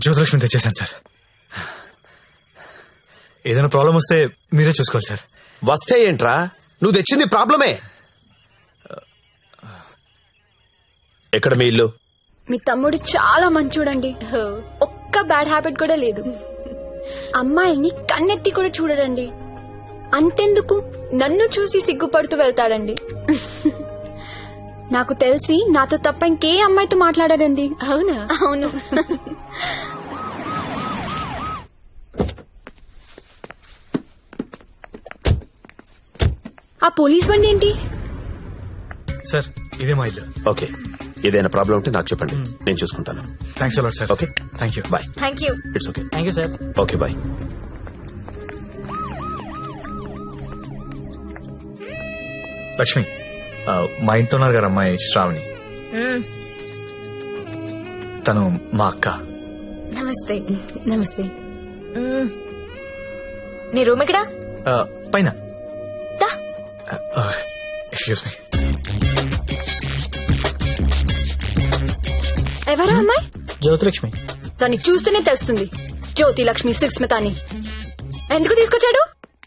జ్యోతిలక్ష్మి తెచ్చేసాను సార్. ఏదైనా ప్రాబ్లం వస్తే మీరే చూసుకోవాలి సార్. వస్తే ఏంట్రా, నువ్వు తెచ్చింది ప్రాబ్లమే. ఎక్కడ మీ ఇల్లు? మీ తమ్ముడు చాలా మంచోడండి. ఒక్క బ్యాడ్ హ్యాబిట్ కూడా లేదు. అమ్మాయిని కన్నెత్తి కూడా చూడడండి. అంతెందుకు నన్ను చూసి సిగ్గుపడుతూ వెళ్తాడండి. నాకు తెలిసి నాతో తప్ప ఇంకే అమ్మాయితో మాట్లాడాడండి. అవునా? అవును. ఆ పోలీస్ బండి ఏంటి? సార్ ఇదే మా ఇల్లు. ఓకే, ఏదైనా ప్రాబ్లం ఉంటే నాకు చెప్పండి, నేను చూసుకుంటాను. Thanks a lot sir. Okay, thank you. Bye. Thank you. It's okay. Thank you sir. Okay, bye. Lakshmi, మా ఇంట్లో ఉన్నారు గారు అమ్మాయి శ్రావణి. తను మా అక్క. నమస్తే. నమస్తే. నీ రూమ్ ఎక్కడా? పైన. Excuse me. ఎవరా అమ్మాయి? జ్యోతిలక్ష్మి. దాన్ని చూస్తేనే తెలుస్తుంది. జ్యోతి లక్ష్మి సుస్మిత అని. ఎందుకు తీసుకొచ్చాడు?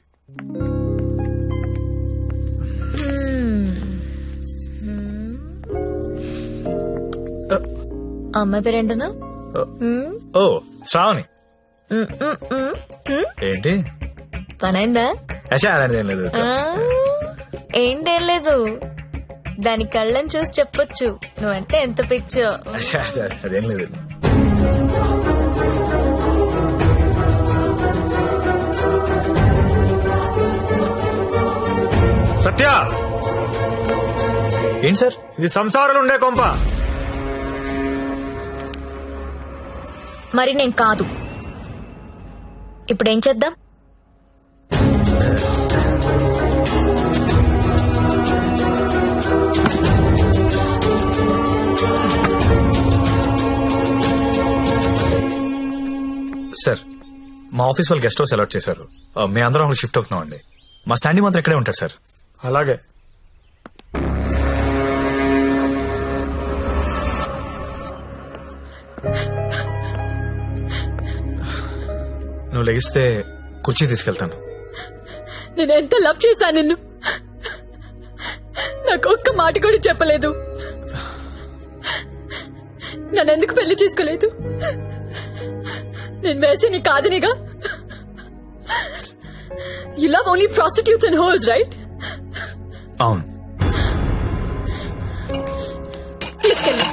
అమ్మాయి పేరేంటనా? ఓ శ్రావణి. ఏంటి పనైందా? అలాంటిదేం లేదు. ఏంటేం లేదు, దాని కళ్ళని చూసి చెప్పొచ్చు నువ్వంటే ఎంత పిచ్చో. అదేం లేదు. సత్య, ఏంటి సార్ ఇది సంసారాలు ఉండే కొంప. మరి నేను కాదు. ఇప్పుడేం చేద్దాం? సార్ మా ఆఫీస్ వాళ్ళు గెస్ట్ హౌస్ అలాట్ చేశారు. మేము అందరం అక్కడ షిఫ్ట్ అవుతున్నాం అండి. మా శాండీ మాత్రం ఇక్కడే ఉంటారు సార్. అలాగే. నువ్వు లెగిస్తే కుర్చీ తీసుకెళ్తాను. నేను ఎంత లవ్ చేశాను నిన్ను. నాకు ఒక్క మాట కూడా చెప్పలేదు. నన్నెందుకు పెళ్లి చేసుకోలేదు? నేను వేసి కాదనిగా. You love only prostitutes and whores, right? అవును. తీసుకెళ్ళి.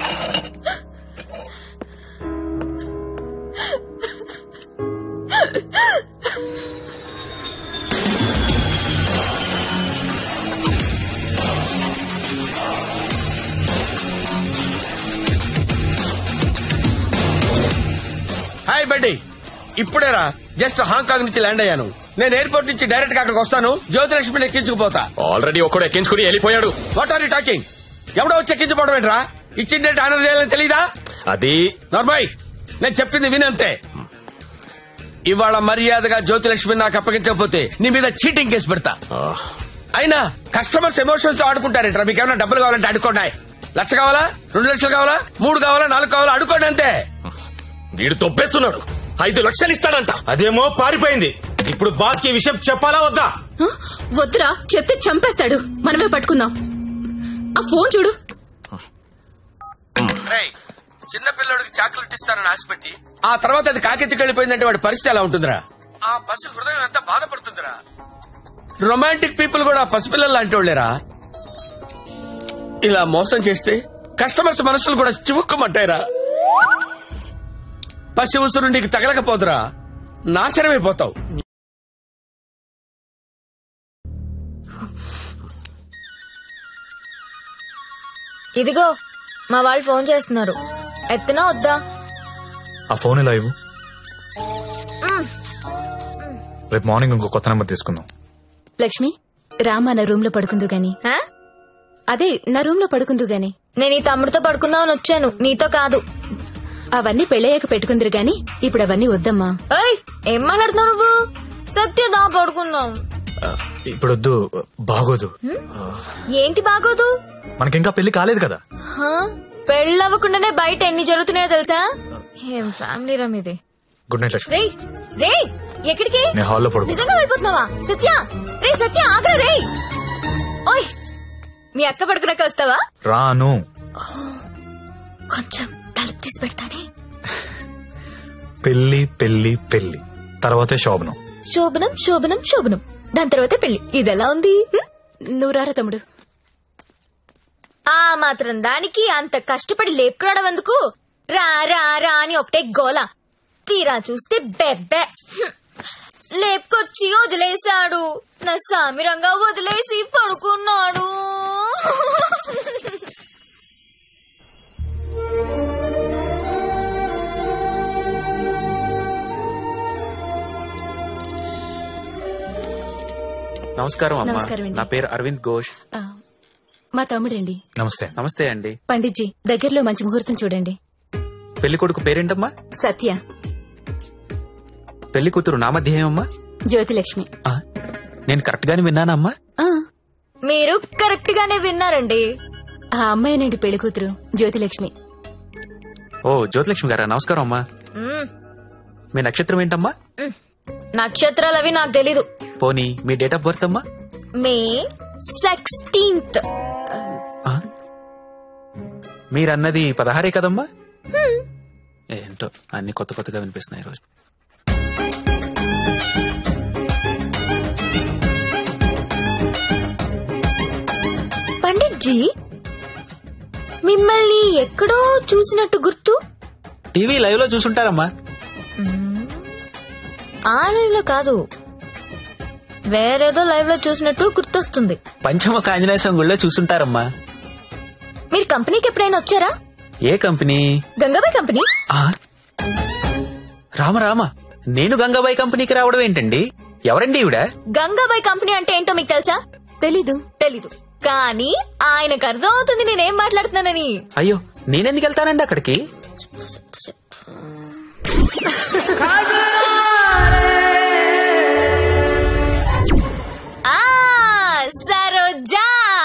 హాయ్ బడ్డీ, ఇప్పుడేరా జస్ట్ హాంకాంగ్ నుంచి ల్యాండ్ అయ్యాను. నేను ఎయిర్పోర్ట్ నుంచి డైరెక్ట్ గా అక్కడికి వస్తాను. జ్యోతిలక్ష్మిని ఎక్కించుకుపోతా. ఆల్రెడీ ఒక్కడు ఎక్కించుకుని వెళ్ళిపోయాడు. What are you talking? ఎవడో వచ్చి ఎక్కించుకోవడం ఏంట్రా? ఇచ్చిండే ఆనర్ చేయాలని తెలీదా? అది నార్మల్, నేను చెప్పింది వినంతే. ఇవాళ మర్యాదగా జ్యోతిలక్ష్మి నాకు అప్పగించకపోతే నీ మీద చీటింగ్ కేసు పెడతా. అయినా కస్టమర్స్ ఎమోషన్స్ తో ఆడుకుంటారేంట్రా? మీకు ఏమైనా డబ్బులు కావాలంటే అడుకోండి. 1,00,000 కావాలా, 2 లక్షలు కావాలా, 3 కావాలా, 4 కావాలా, అడుకోండి అంతే. వీడు తొప్పేస్తున్నాడు. 5 లక్షలు ఇస్తాడంట. అదేమో పారిపోయింది. ఇప్పుడు బాస్ కి విషయం చెప్పాలా వద్దా? వద్దురా, చెప్తే చంపేస్తాడు. మనమే పట్టుకుందాం. ఆ ఫోన్ చూడు. చిన్న పిల్లడికి చాక్లెట్ ఇస్తానని ఆశపెట్టి ఆ తర్వాత అది కాకెత్తికి వెళ్ళిపోయిందంటే వాడి పరిస్థితి ఎలా ఉంటుందిరా? ఆ పసి హృదయం ఎంత బాధపడుతుందిరా? రొమాంటిక్ పీపుల్ కూడా పసిపిల్లలు లాంటి వాళ్ళేరా. ఇలా మోసం చేస్తే కస్టమర్స్ మనసులు కూడా చివుక్కుమంటాయిరా. పసి ఉసురు నీకు తగలకపోదురా, నాశనమైపోతావు. ఇదిగో మా వాళ్ళు ఫోన్ చేస్తున్నారు. ఎత్తనా వద్దా? ఆ ఫోన్ ఎలా ఇవ్వు. రేపు మార్నింగ్ ఇంకో కొత్త నెంబర్ తీసుకుందాం. లక్ష్మి, రామా నా రూమ్ లో పడుకుందు గాని. అదే నా రూమ్ లో పడుకుందు గాని. నేను ఈ తమ్ముడితో పడుకుందామని వచ్చాను, నీతో కాదు. అవన్నీ పెళ్ళయ్యాక పెట్టుకుందరు గాని ఇప్పుడు అవన్నీ వద్దమ్మా. ఏం మాట్లాడుతున్నావు నువ్వు? సత్యదా పడుకుందాం. ఇప్పుడు వద్దు, బాగోదు. ఏంటి బాగోదు? మనకింకా పెళ్లి కాలేదు కదా. పెళ్ళవ్వకుండానే బయట ఎన్ని జరుగుతున్నాయో తెలుసా? ఏం ఫ్యామిలీ రా మీది. Good night Lakshmi. రే రే ఎక్కడికి? నేను హాల్లో పడుకో. నిజంగా వెళ్ళిపోతున్నావా? సత్య రే సత్య ఆగ్రా రే. ఓయ్ మీ అక్క పడుకున్నాక వస్తావా? రాను. కొంచెం తలుపు తీసి పెడతానే. పెళ్లి పెళ్లి పెళ్లి తర్వాతే శోభనం. శోభనం శోభనం శోభనం దాని తర్వాతే పెళ్లి. ఇదెలా ఉంది? నువ్వు రారా తమ్ముడు. ఆ మాత్రం దానికి అంత కష్టపడి లేపుకురావడం ఎందుకు? రా రా రా అని ఒకటే గోల. తీరా చూస్తే బెబ్బె. లేపుకొచ్చి వదిలేశాడు. నా సామిరంగా వదిలేసి పడుకున్నాడు. నమస్కారం అమ్మా. నమస్కారం అండి. నా పేరు అరవింద్ ఘోష్. మా తమ్ముడండి. నమస్తే. నమస్తే అండి. పండిట్జీ దగ్గరలో మంచి ముహూర్తం చూడండి. పెళ్లి కొడుకు పేరేంటమ్మా? సత్య. పెళ్లి కూతురు నామధ్యేయమ్మా? జ్యోతిలక్ష్మి. నేను కరెక్ట్ గానే విన్నానా అమ్మా? మీరు కరెక్ట్ గానే విన్నారండి. ఆ అమ్మాయినండి పెళ్లి కూతురు జ్యోతిలక్ష్మి. ఓ జ్యోతిలక్ష్మి గారా, నమస్కారం అమ్మా. మీ నక్షత్రం ఏంటమ్మా? నక్షత్రాలు అవి నాకు తెలీదు. పోనీ మీ డేట్ ఆఫ్ బర్త్ అమ్మా? మే 16th. మీరన్నది 16 కదమ్మా? ఏంటో అన్ని కొత్త కొత్తగా వినిపిస్తున్నాయి రోజు. పండిట్జీ మిమ్మల్ని ఎక్కడో చూసినట్టు గుర్తు. టీవీ లైవ్ లో చూసుంటారమ్మా. ఆ లైవ్ లో కాదు, వేరేదో లైవ్ లో చూసినట్టు గుర్తొస్తుంది. పంచముఖ ఆంజనేయ స్వామి గుళ్ళో చూసుంటారమ్మా. మీరు కంపెనీకి ఎప్పుడైనా వచ్చారా? ఏ కంపెనీ? గంగాబాయ్ కంపెనీ. రామ రామ, నేను గంగాబాయ్ కంపెనీకి రావడం ఏంటండి? ఎవరండి ఈవిడ? గంగాబాయ్ కంపెనీ అంటే ఏంటో మీకు తెలుసా? తెలీదు. తెలీదు కానీ ఆయనకు అర్థం అవుతుంది నేనేం మాట్లాడుతున్నానని. అయ్యో, నేనెందుకు వెళ్తానండి అక్కడికి? సరోజా.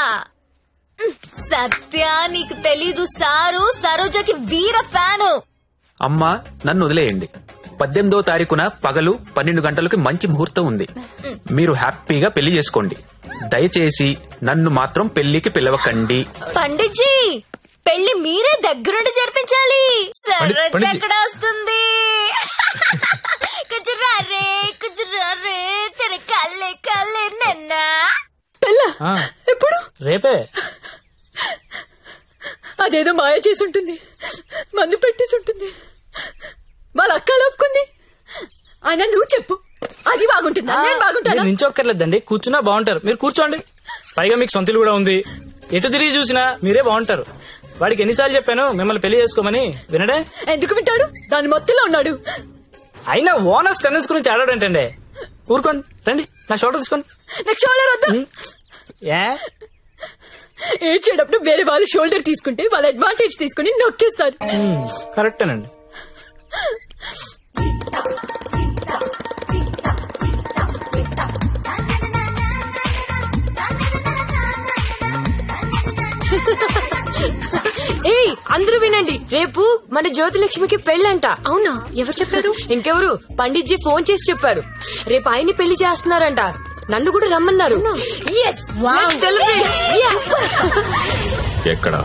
సత్య నీకు తెలీదు, సారు సరోజకి వీర ఫ్యాను. అమ్మా నన్ను వదిలేయండి. 18వ తారీఖున పగలు 12 గంటలకు మంచి ముహూర్తం ఉంది. మీరు హ్యాపీగా పెళ్లి చేసుకోండి. దయచేసి నన్ను మాత్రం పెళ్లికి పిలవకండి. పండిట్జీ పెళ్లి మీరే దగ్గరుండి జరిపించాలి. సరోజ ఎక్కడ వస్తుంది? కుజురారే కుజురారే తెర కల్లే కల్లే నన్నా. ఎప్పుడు? రేపే. అదేదో మాయ చేసి ఉంటుంది, మందు పెట్టేసి ఉంటుంది, వాళ్ళ అక్క లోపుకుంది. ఆయన నువ్వు చెప్పు, అది బాగుంటుందా? నేను బాగుంటాను. నించొక్కర్లేదండి, కూర్చున్నా బాగుంటారు. మీరు కూర్చోండి. పైగా మీకు సొంతలు కూడా ఉంది. ఎటు తిరిగి చూసినా మీరే బాగుంటారు. వాడికి ఎన్నిసార్లు చెప్పాను మిమ్మల్ని పెళ్లి చేసుకోమని, వినడే? ఎందుకు వింటాడు? దాని మొత్తంలో ఉన్నాడు. అయినా ఓనర్స్ టెన్నెస్ గురించి ఆడాడంటండి. ఊరుకోండి, రండి నా షోల్డర్ తీసుకోండి. నాకు షోల్డర్ వద్దా? ఏడ్చేటప్పుడు వేరే వాళ్ళు షోల్డర్ తీసుకుంటే వాళ్ళ అడ్వాంటేజ్ తీసుకుని నొక్కేస్తారు. కరెక్టేనండి. ఏయ్ అందరూ వినండి, రేపు మన జ్యోతిలక్ష్మికి పెళ్ళంట. అవునా? ఎవరు చెప్పారు? ఇంకెవరు, పండిట్జీ ఫోన్ చేసి చెప్పారు. రేపు ఆయన్ని పెళ్లి చేస్తున్నారంట. నన్ను కూడా రమ్మన్నారు. ఎక్కడ?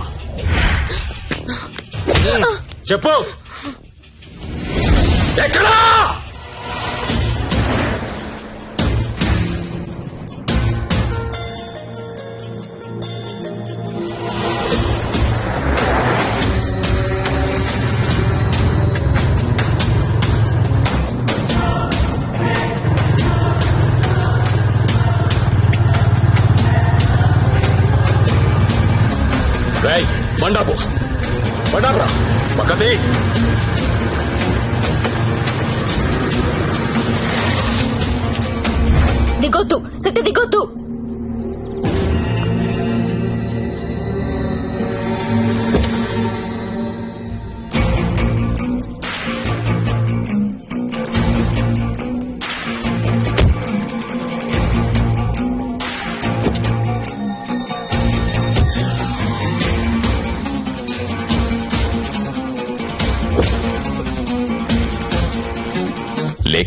చెప్పు. ఎక్కడా? బండాపు బండాపురా పక్కది. దిగొద్దు సత్య, దిగొద్దు.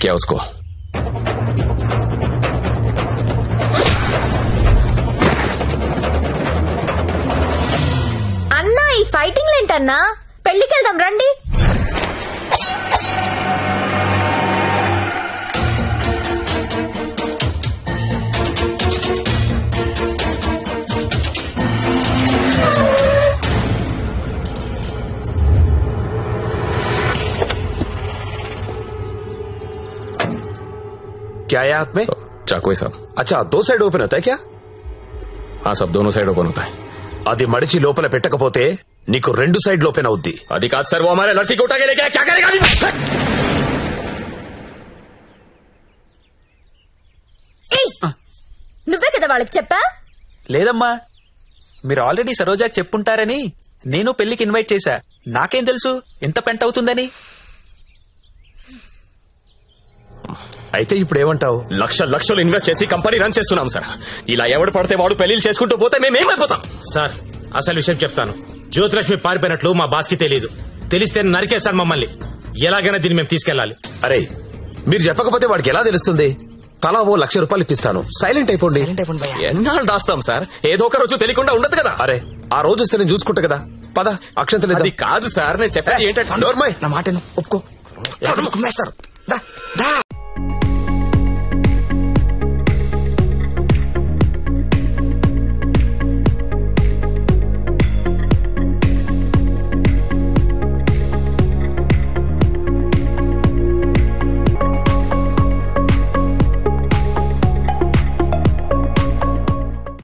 किया उसको। అన్నా ఈ ఫైటింగ్ ఏంటన్నా? పెళ్లికి వెళ్దాం రండి. क्या है हाथ में? चाकू है साहब। अच्छा, 2 साइड ओपन होता है क्या? हाँ साहब, दोनों साइड ओपन होता है। అది మడిచి లోపల పెట్టకపోతే నీకు 2 సైడ్ ఓపెన్ అవుద్ది. అది కాదు సార్, वो हमारे लड़की को उठा के ले गया, क्या करेगा अभी? నువ్వే కదా వాళ్ళకి చెప్పా? లేదమ్మా, మీరు ఆల్రెడీ సరోజాకి చెప్పుంటారని నేను పెళ్లికి ఇన్వైట్ చేశా. నాకేం తెలుసు ఎంత పెంట అవుతుందని. అయితే ఇప్పుడు ఏమంటావు? లక్షలు ఇన్వెస్ట్ చేసి కంపెనీ రన్ చేస్తున్నాం సార్. ఇలా ఎవడు పడితే వాడు పెళ్లిళ్ళు చేసుకుంటూ పోతే మేమేమైపోతాం? సార్, అసలు విషయం చెప్తాను. జ్యోతిలక్ష్మి పారిపోయినట్లు మా బాస్ కి తెలియదు. తెలిస్తే నరికేస్తాడు మమ్మల్ని. ఎలాగైనా దీన్ని మేము తీసుకెళ్లాలి. అరే, మీరు చెప్పకపోతే వాడికి ఎలా తెలుస్తుంది? తలా ఓ ₹1,00,000 ఇప్పిస్తాను, సైలెంట్ అయిపోండి. ఎన్నాళ్ళు దాస్తాం సార్? ఏదో ఒక రోజు తెలియకుండా ఉండదు కదా. అరే, ఆ రోజు వస్తే నేను చూసుకుంటా కదా. పద, అక్షంతలేదు. అది కాదు సార్, నేను చెప్పేది ఏంటంటే నా మాట ఒప్పుకో.